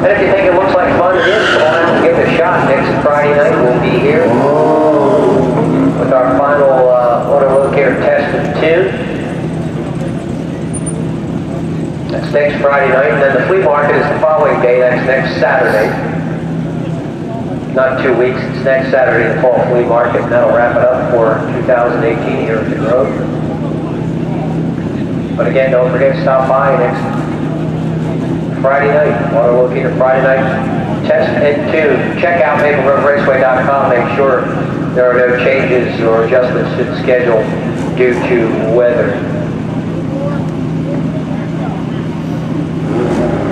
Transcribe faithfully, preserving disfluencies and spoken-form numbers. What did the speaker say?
And if you think it looks like fun, it is. Come on out and give it a shot. Next Friday night, we'll be here with our final uh, autolocator test of two. That's next Friday night, and then the flea market is the following day. That's next Saturday. Not two weeks, it's next Saturday, the fall flea market, and that'll wrap it up for two thousand eighteen here at the Grove. But again, don't forget to stop by next Friday night, autolocator Friday night, test and two. Check out Maple Grove Raceway dot com, make sure there are no changes or adjustments to the schedule due to weather.